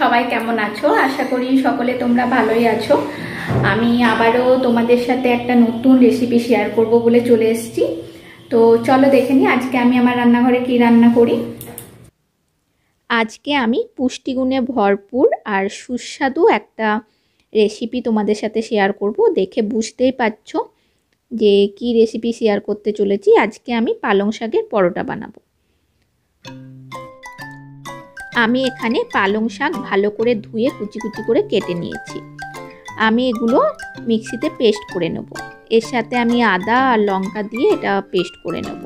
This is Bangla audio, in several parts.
সবাই কেমন আছো? আশা করি সকলে তোমরা ভালোই আছো। আমি আবারও তোমাদের সাথে একটা নতুন রেসিপি শেয়ার করব বলে চলে এসেছি। তো চলো দেখে নিই আজকে আমি আমার রান্নাঘরে কি রান্না করি। আজকে আমি পুষ্টিগুণে ভরপুর আর সুস্বাদু একটা রেসিপি তোমাদের সাথে শেয়ার করব। দেখে বুঝতেই পারছো যে কি রেসিপি শেয়ার করতে চলেছি। আজকে আমি পালং শাকের পরোটা বানাবো। আমি এখানে পালং শাক ভালো করে ধুয়ে কুচি কুচি করে কেটে নিয়েছি। আমি এগুলো মিক্সিতে পেস্ট করে নেব। এর সাথে আমি আদা আর লঙ্কা দিয়ে এটা পেস্ট করে নেব।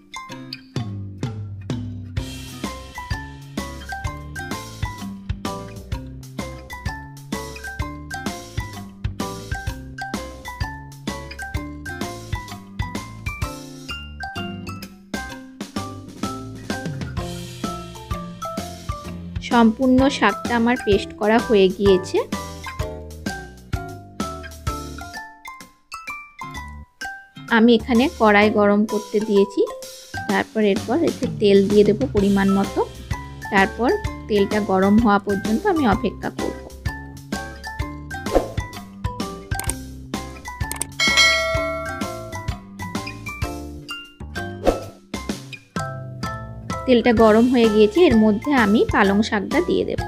সম্পূর্ণ শাকটা আমার পেস্ট করা হয়ে গিয়েছে। আমি এখানে কড়াই গরম করতে দিয়েছি। এরপর এতে তেল দিয়ে দেব পরিমাণ মতো। তারপর তেলটা গরম হওয়া পর্যন্ত আমি অপেক্ষা করব। তেলটা গরম হয়ে গিয়েছে, এর মধ্যে আমি পালং শাকটা দিয়ে দেব।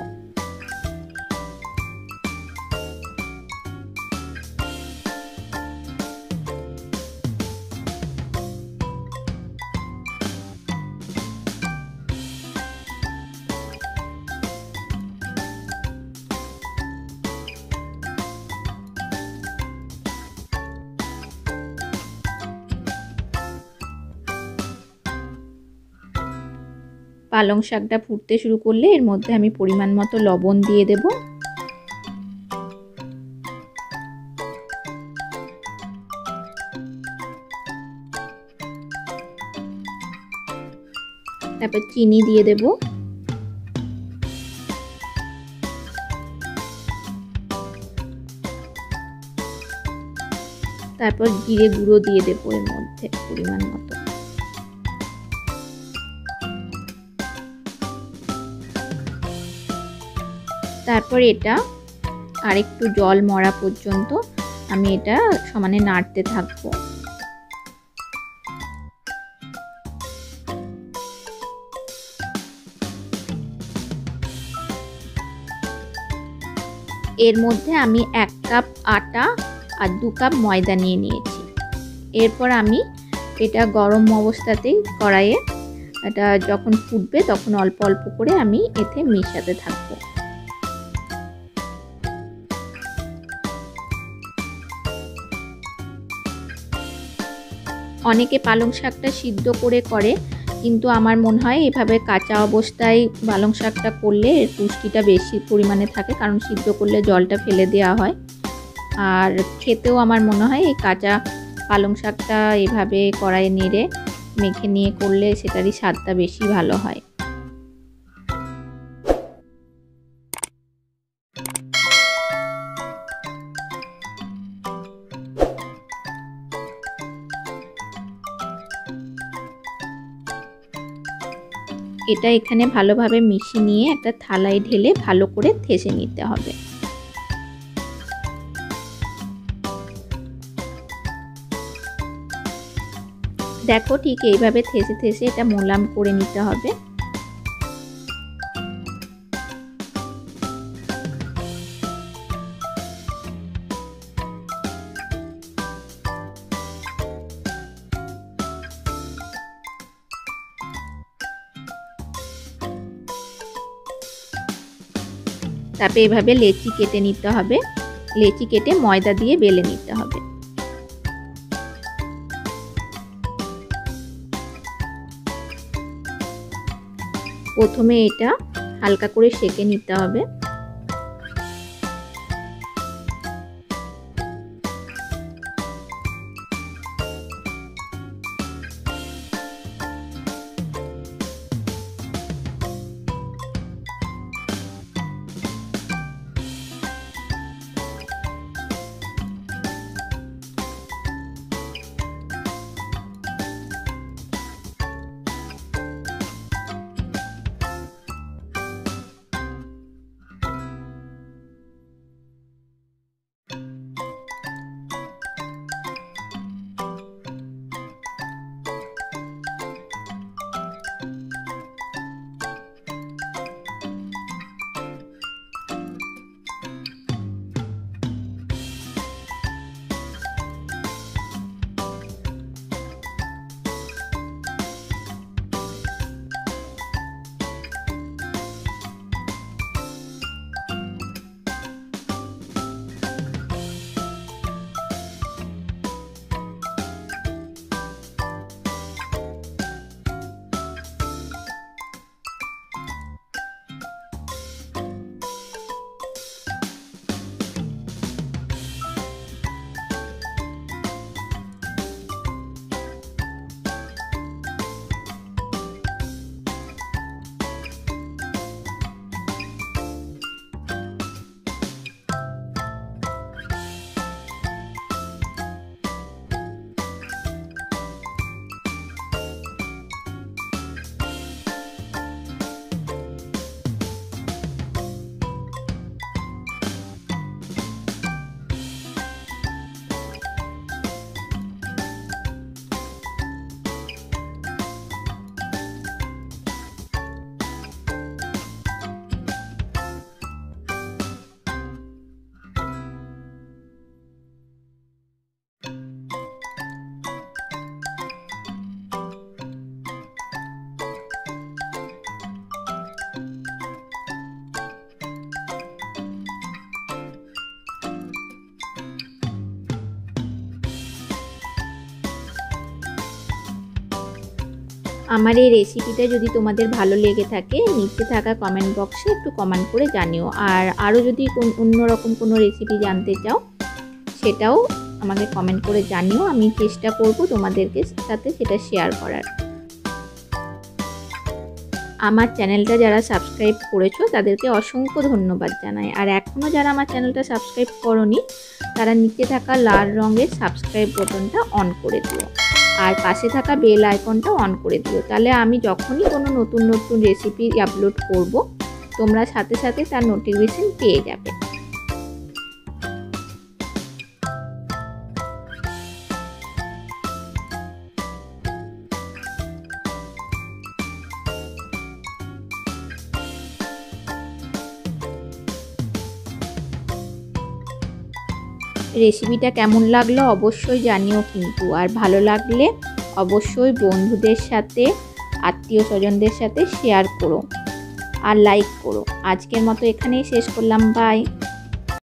পালং শাকটা ফুটতে শুরু করলে এর মধ্যে আমি পরিমাণ মতো লবণ দিয়ে দেব। তারপর চিনি দিয়ে দেব। তারপর জিরে গুঁড়ো দিয়ে দেব এর মধ্যে পরিমাণ মতো। তারপর এটা আরেকটু জল মরা পর্যন্ত আমি এটা সমানে নাড়তে থাকবো। এর মধ্যে আমি 1 কাপ আটা আর 2 কাপ ময়দা নিয়ে নিয়েছি। এরপর আমি এটা গরম অবস্থাতেই কড়াইয়ে এটা যখন ফুটবে তখন অল্প অল্প করে আমি এতে মেশাতে থাকবো। অনেকে পালং শাকটা সিদ্ধ করে কিন্তু আমার মনে হয় এভাবে কাঁচা অবস্থায় পালং শাকটা করলে এর পুষ্টিটা বেশি পরিমাণে থাকে, কারণ সিদ্ধ করলে জলটা ফেলে দেওয়া হয়। আর খেতেও আমার মনে হয় এই কাঁচা পালং শাকটা এভাবে কড়াইয়ে নেড়ে মেখে নিয়ে করলে সেটারই স্বাদটা বেশি ভালো হয়। এটা এখানে ভালোভাবে মিশিয়ে নিয়ে একটা থালায় ঢেলে ভালো করে থেসে নিতে হবে। দেখো ঠিক এইভাবে থেসে থেসে এটা মোলাম করে নিতে হবে। তারপরে এভাবে লেচি কেটে নিতে হবে। লেচি কেটে ময়দা দিয়ে বেলে নিতে হবে। প্রথমে এটা হালকা করে সেঁকে নিতে হবে। আমার এই রেসিপিটা যদি তোমাদের ভালো লেগে থাকে নিচে থাকা কমেন্ট বক্সে একটু কমেন্ট করে জানিও। আর আরও যদি অন্যরকম কোনো রেসিপি জানতে চাও সেটাও আমাকে কমেন্ট করে জানিও, আমি চেষ্টা করব তোমাদেরকে সাথে সেটা শেয়ার করার। আমার চ্যানেলটা যারা সাবস্ক্রাইব করেছো তাদেরকে অসংখ্য ধন্যবাদ জানাই। আর এখনও যারা আমার চ্যানেলটা সাবস্ক্রাইব করোনি তারা নিচে থাকা লাল রঙের সাবস্ক্রাইব বাটনটা অন করে দিও আর পাশে থাকা বেল আইকনটা অন করে দিও, তাহলে আমি যখনই কোনো নতুন নতুন রেসিপি আপলোড করব তোমরা সাথে সাথে তার নোটিফিকেশন পেয়ে যাবে। রেসিপিটা কেমন লাগলো অবশ্যই জানিও কিন্তু, আর ভালো লাগলে অবশ্যই বন্ধুদের সাথে আত্মীয় স্বজনদের সাথে শেয়ার করো আর লাইক করো। আজকের মতো এখানেই শেষ করলাম, বাই।